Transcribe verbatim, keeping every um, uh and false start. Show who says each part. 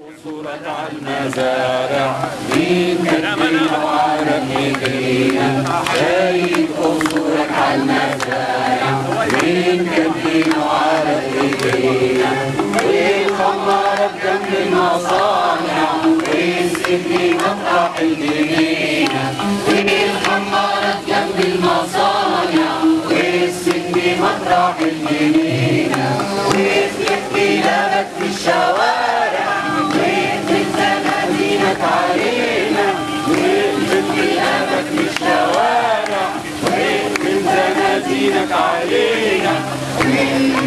Speaker 1: صورة على المزارع مين كاتبين وعرف ايدينا شايف صورة على المزارع مين كاتبين وعرف ايدينا والخمارة بجنب المصانع والسجن مطرح الجنينة والخمارة بجنب المصانع والسجن مطرح الجنينة وفي لابد في الشوارع علينا ويقفل كلامك في الشوارع ويقفل زنازينك علينا.